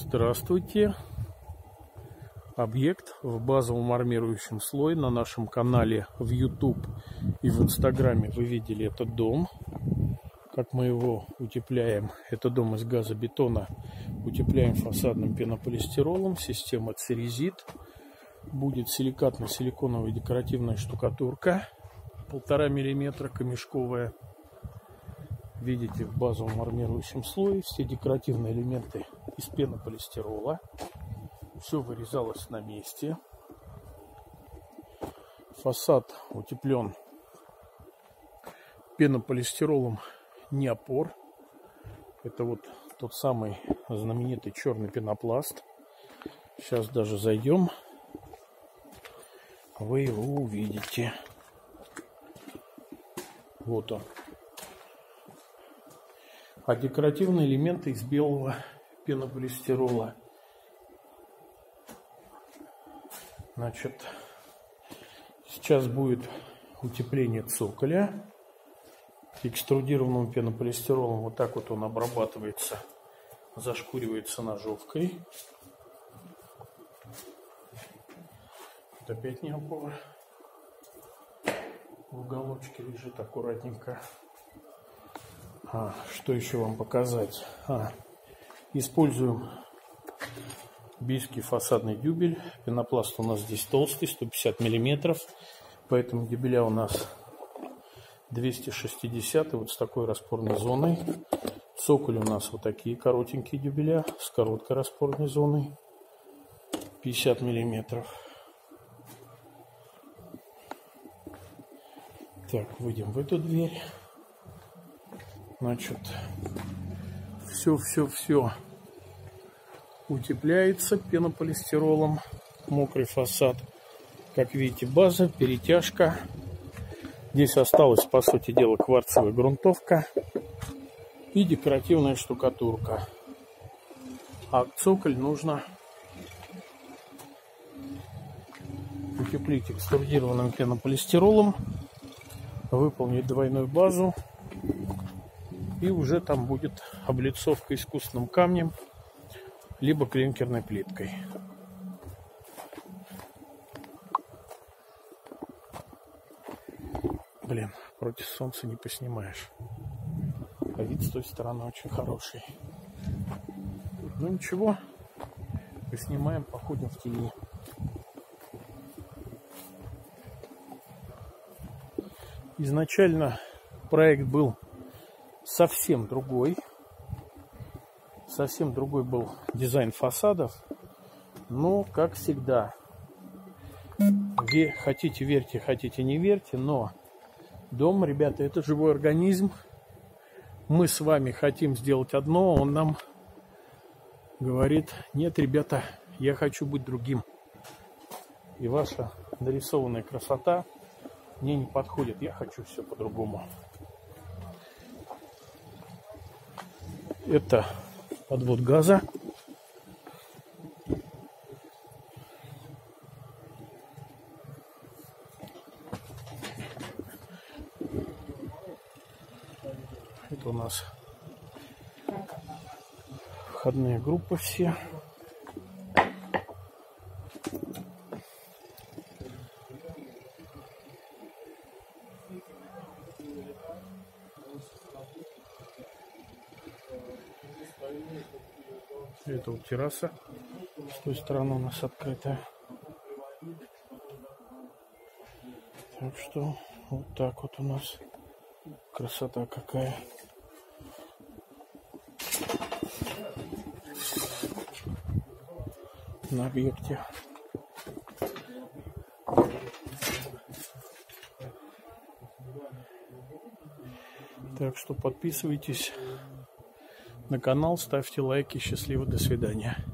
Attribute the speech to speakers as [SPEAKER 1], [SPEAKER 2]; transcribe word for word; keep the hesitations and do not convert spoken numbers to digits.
[SPEAKER 1] Здравствуйте! Объект в базовом армирующем слое на нашем канале в YouTube и в Инстаграме вы видели этот дом. Как мы его утепляем. Это дом из газобетона. Утепляем фасадным пенополистиролом. Система церезит. Будет силикатно-силиконовая декоративная штукатурка. Полтора миллиметра камешковая. Видите, в базовом армирующем слое все декоративные элементы из пенополистирола. Все вырезалось на месте. Фасад утеплен пенополистиролом неопор. Это вот тот самый знаменитый черный пенопласт. Сейчас даже зайдем. Вы его увидите. Вот он. А декоративные элементы из белого пенополистирола. Значит, сейчас будет утепление цоколя. Экструдированным пенополистиролом вот так вот он обрабатывается, зашкуривается ножовкой. Вот опять неопор. В уголочке лежит аккуратненько. А, что еще вам показать? А, используем бийский фасадный дюбель. Пенопласт у нас здесь толстый, сто пятьдесят миллиметров. Поэтому дюбеля у нас двести шестьдесят, вот с такой распорной зоной. Цоколь у нас вот такие коротенькие дюбеля с короткой распорной зоной. пятьдесят миллиметров. Так, выйдем в эту дверь. Значит, все-все-все утепляется пенополистиролом. Мокрый фасад. Как видите, база, перетяжка. Здесь осталась, по сути дела, кварцевая грунтовка и декоративная штукатурка. А цоколь нужно утеплить экструдированным пенополистиролом, выполнить двойную базу. И уже там будет облицовка искусственным камнем, либо клинкерной плиткой. Блин, против солнца не поснимаешь. А вид с той стороны очень хороший. Ну ничего, поснимаем, походим в тени. Изначально проект был совсем другой. Совсем другой был дизайн фасадов. Но, как всегда, хотите верьте, хотите не верьте, но дом, ребята, это живой организм. Мы с вами хотим сделать одно, он нам говорит: нет, ребята, я хочу быть другим. И ваша нарисованная красота мне не подходит, я хочу все по-другому. Это подвод газа. Это у нас входные группы все. Это вот терраса. С той стороны у нас открытая. Так что вот так вот у нас красота какая. На объекте. Так что подписывайтесь на канал, ставьте лайки. Счастливо, до свидания.